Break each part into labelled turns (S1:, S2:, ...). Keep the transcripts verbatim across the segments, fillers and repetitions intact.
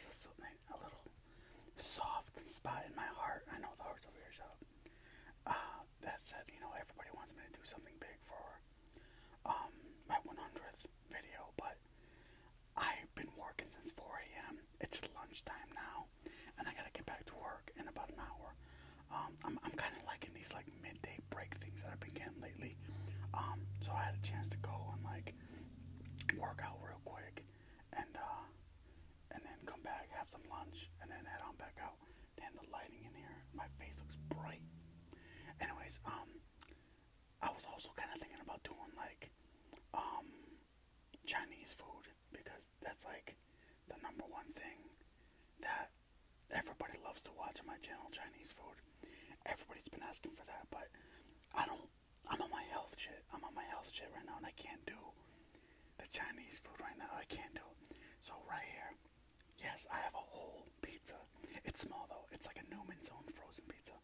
S1: there's a, a little soft spot in my heart. I know the heart's over here, shut up. Uh, that said, you know, everybody wants me to do something big for um, my one hundredth video, but I've been working since four A M It's lunchtime now, and I gotta get back to work in about an hour. Um, I'm, I'm kind of liking these like midday break things that I've been getting lately. Um, so I had a chance to go and like work out real quick, and uh, and then come back, have some lunch, and then head on back out. Then the lighting in here, my face looks bright. Anyways, um, I was also kind of thinking about doing like um Chinese food, because that's like the number one thing that everybody loves to watch on my channel. Chinese food. Everybody's been asking for that, but I don't. I'm on my health shit. I'm on my health shit right now, and I can't do the Chinese food right now. I can't do it. So right here, yes, I have a whole pizza. It's small though. It's like a Newman's Own frozen pizza.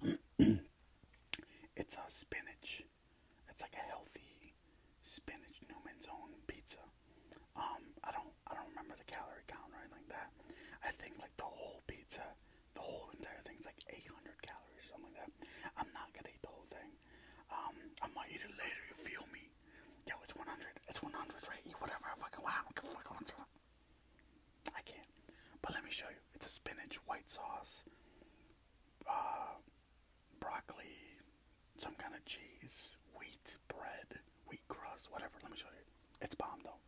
S1: It's a spinach. It's like a healthy spinach Newman's Own pizza. Um, I don't, I don't remember the calorie count or anything like that. I think like the whole pizza, the whole entire thing's like eight hundred calories, something like that. I'm not gonna eat the whole thing. Um, I might eat it later. You feel me? Yo, it's one hundred. It's one hundred, right? Eat whatever I fucking want. I don't give a fuck what I'm saying. I can't. But let me show you. It's a spinach white sauce, uh, broccoli, some kind of cheese, wheat bread, wheat crust, whatever. Let me show you. It's bomb though.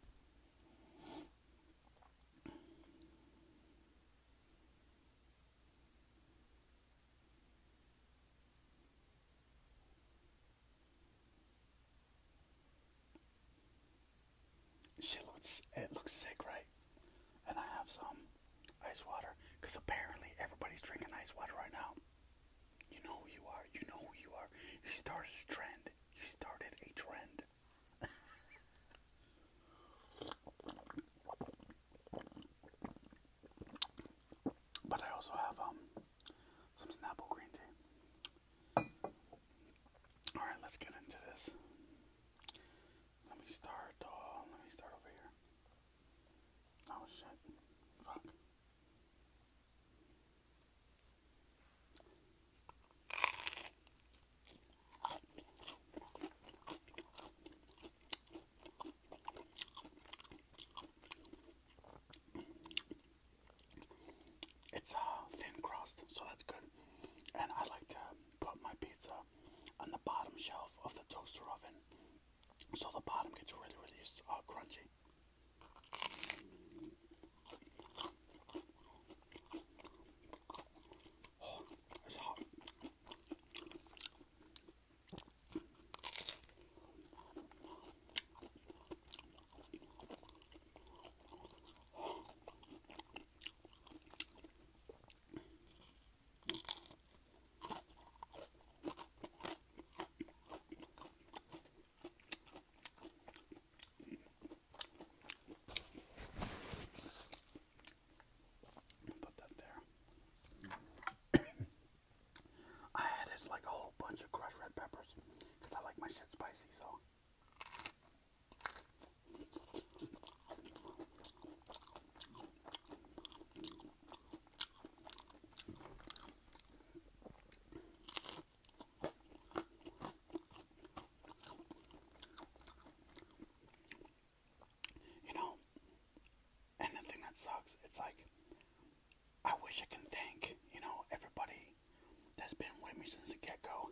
S1: Shit looks, it looks sick, right? And I have some ice water, because apparently everybody's drinking ice water right now. You know who you are. You know who you are. You started a trend. You started a trend. But I also have um some Snapple green tea. Alright, let's get into this. Let me start, uh, let me start over here. Oh shit. Fuck. It's uh, thin crust, so that's good. And I like to put my pizza on the bottom shelf of the toaster oven, so the bottom gets really, really uh, crunchy. Oh, it's hot. Put that there. I added like a whole bunch of crushed red peppers, because I like my shit spicy, so. You know, and the thing that sucks, it's like, I wish I can thank, you know, everybody that's been with me since the get-go.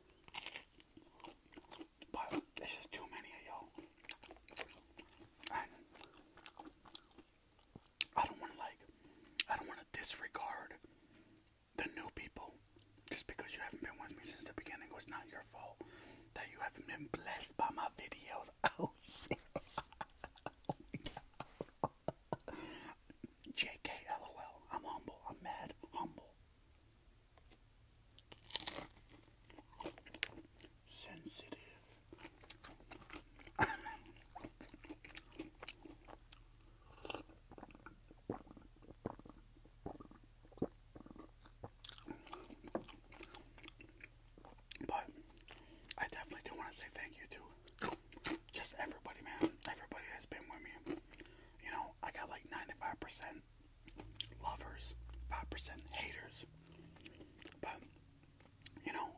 S1: But there's just too many of y'all. And I don't want to, like, I don't want to disregard the new people just because you haven't been with me since the beginning. It's not your fault that you haven't been blessed by my videos. Oh, shit. J K, LOL. I'm humble. I'm mad humble. Sensitive. But I definitely do want to say thank you to just everybody, man. Everybody has been with me. You know, I got like ninety-five percent lovers. five percent haters. But, you know,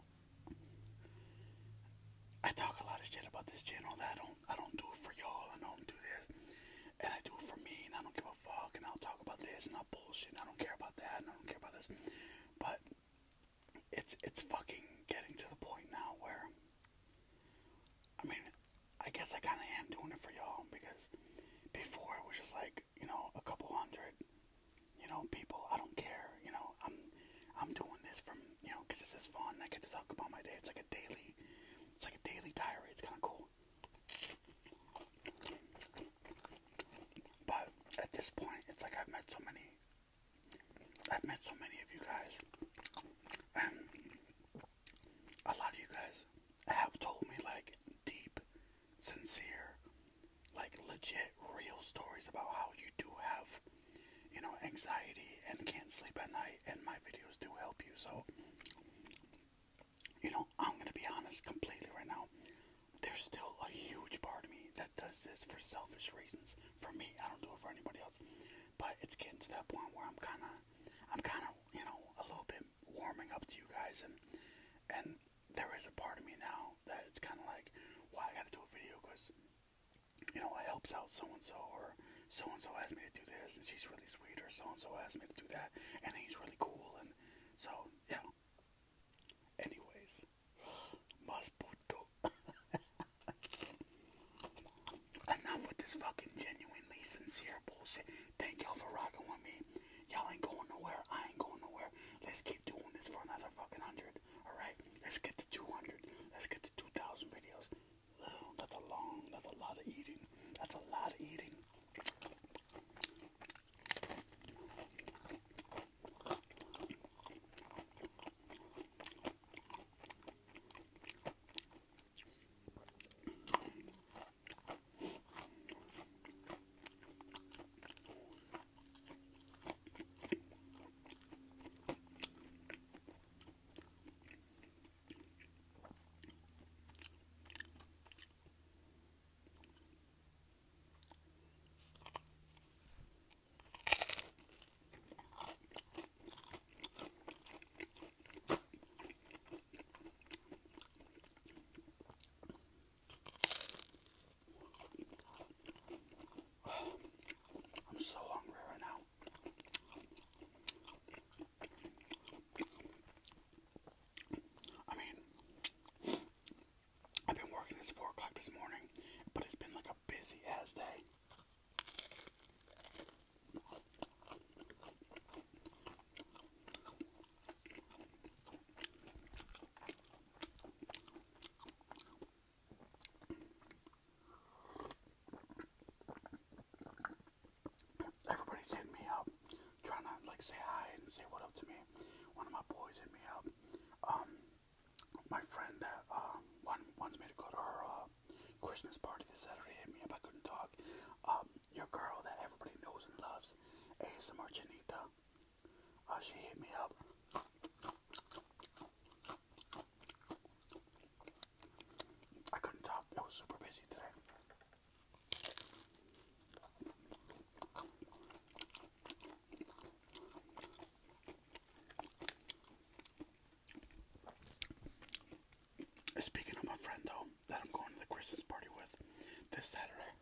S1: I talk a lot of shit about this channel that I don't, I don't do it for y'all, I don't do this, and I do it for me, and I don't give a fuck, and I'll talk about this, and I'll bullshit, and I don't care about that, and I don't care about this, but it's, it's fucking getting to the point now where, I mean, I guess I kind of am doing it for y'all, because before it was just like, you know, a couple hundred, you know, people, I don't care, you know, I'm, I'm doing this from, you know, because this is fun, I get to talk about my day, it's like a daily, it's like a daily diary, it's kind of cool, but at this point, it's like I've met so many, I've met so many of you guys, and a lot of you guys have told me, like, deep, sincere, like, legit, real stories about how you do have, you know, anxiety and can't sleep at night, and my videos do help you. So, you know, I'm gonna be honest completely right now. There's still a huge part of me that does this for selfish reasons. For me, I don't do it for anybody else. But it's getting to that point where I'm kind of, I'm kind of, you know, a little bit warming up to you guys, and and there is a part of me now that it's kind of like, why well, I gotta do a video because, you know, it helps out so and so, or so and so asked me to do this, and she's really sweet, or so and so asked me to do that, and he's really cool, and so yeah. Anyways, mas puto. Enough with this fucking genuinely sincere bullshit. Thank y'all for rocking with me. Y'all ain't going nowhere. I ain't going nowhere. Let's keep doing this for another fucking hundred. Alright? Let's get to two hundred. Let's get to two thousand videos. Oh, that's a long, that's a lot of eating. That's a lot of eating. I'm so hungry right now. I mean, I've been working since four o'clock this morning, but it's been like a busy ass day. Everybody's hitting me up, trying to like say hi and say what up to me. One of my boys hit me up. Um, my friend that uh, one, wants me to go to her uh, Christmas party this Saturday hit me up. I couldn't talk. Um, your girl that everybody knows and loves, A S M R Chinita, uh, she hit me up. I couldn't talk. I was super busy today. Speaking of my friend though, that I'm going to the Christmas party with this Saturday.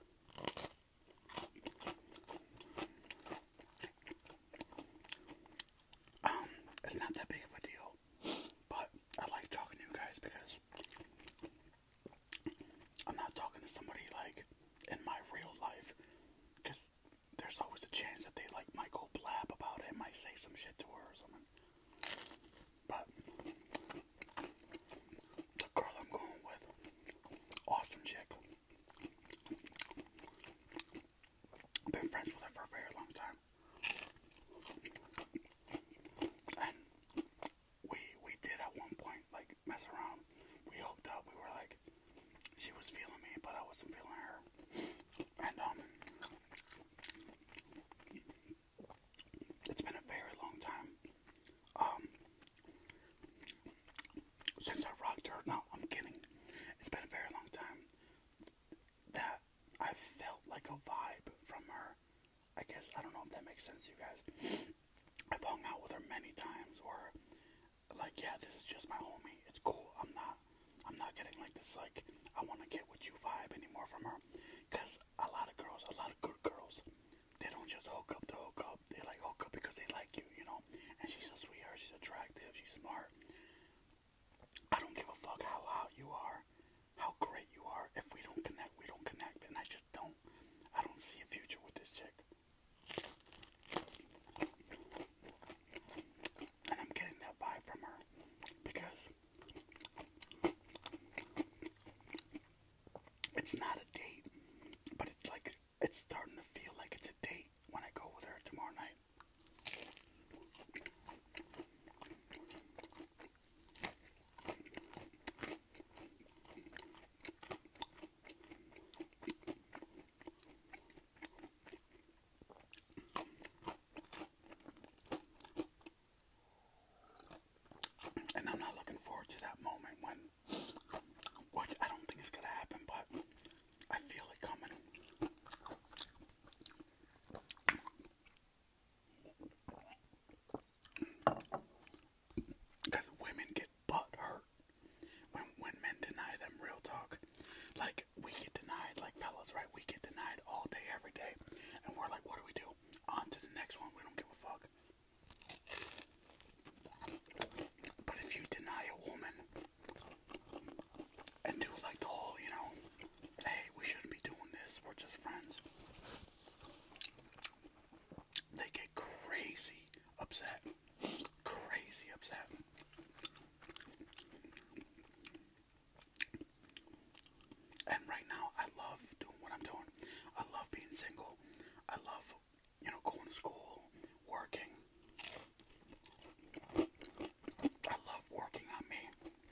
S1: Um, it's not that big of a deal, but I like talking to you guys because I'm not talking to somebody like in my real life, because there's always a chance that they like might go blab about it, might say some shit to her or something. But the girl I'm going with, awesome chick. I've been friends with her for a very long time. And we we did at one point like mess around. We hooked up. We were like, she was feeling me, but I wasn't feeling her. And um, it's been a very long time. Um, since I rocked her. No, I'm kidding. It's been a very long time that I felt like a vibe from her. I guess, I don't know if that makes sense to you guys. I've hung out with her many times, or like, yeah, this is just my homie. It's cool. I'm not, I'm not getting like this, like, I want to get with you vibe anymore from her. Because a lot of girls, a lot of good girls, they don't just hook up to hook up. They like hook up because they like you, you know. And she's a sweetheart. She's attractive. She's smart. I don't give a fuck how hot you are, how great you are. If we don't connect, we don't connect. And I just don't, I don't see a future with this chick. And I'm getting that vibe from her because it's not a date, but it's like, it's starting to feel like it's a date when I go with her tomorrow night. And I'm not looking forward to that moment when, which I don't think is gonna happen, but I feel it coming. Because women get butt hurt when, when men deny them, real talk. Like, we get denied, like fellas, right? We get denied all day, every day. And we're like, what do we do? On to the next one, we don't give a fuck. But if you deny a woman and do like the whole, you know, hey, we shouldn't be doing this, we're just friends, they get crazy upset. Crazy upset. And right now, I love doing what I'm doing. I love being single. I love, you know, going to school, working. I love working on me.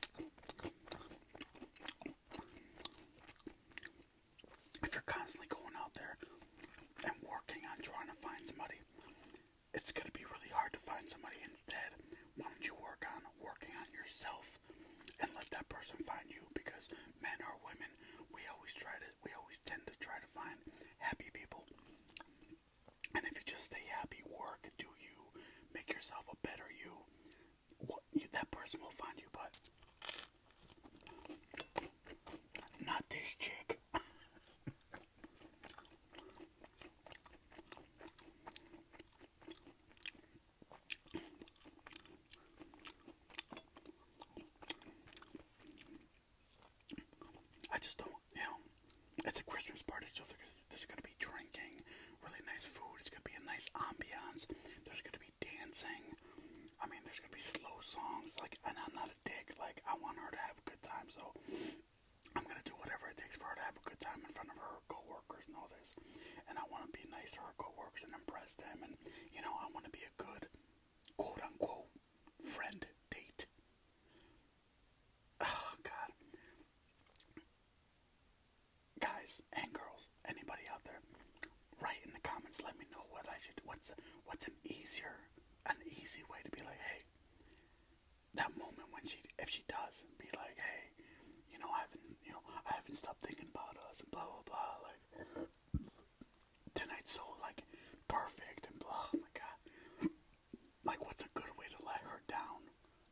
S1: If you're constantly going out there and working on trying to find somebody, it's going to be really hard to find somebody. Instead, why don't you work on working on yourself and let that person find you? Because men or women, we always try to, we always tend to try to find happy people. And if you just stay happy, work, do you, make yourself a better you, what, you that person will find you. But not this chick. I just don't, you know, it's a Christmas party, so there's going to be drinking, really nice food, it's going to be a nice ambiance, there's going to be dancing, I mean, there's going to be slow songs, like, and I'm not a dick, like, I want her to have a good time, so I'm going to do whatever it takes for her to have a good time in front of her co-workers and all this, and I want to be nice to her co-workers and impress them, and, you know, I want to be a good, quote-unquote, friend date. Oh, God. Guys and girls, anybody out there, write in the comments, let me know what I should do. What's, a, what's an easier, an easy way to be like, hey, that moment when she, if she does, be like, hey, you know, I haven't, you know, I haven't stopped thinking about us and blah, blah, blah, like, tonight's so, like, perfect and blah, oh my God. Like, what's a good way to let her down?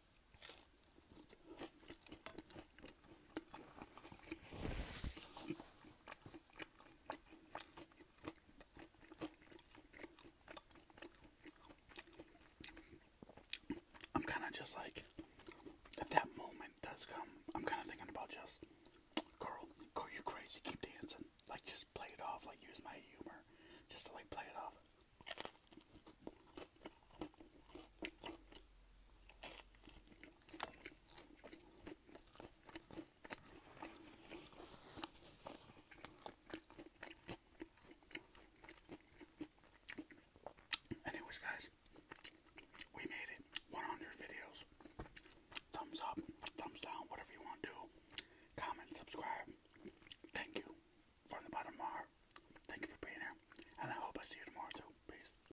S1: I'm kind of just like, if that moment does come, I'm kind of thinking about just, girl, girl, you crazy, keep dancing. Like, just play it off, like, use my humor, just to, like, play it off. Anyways, guys,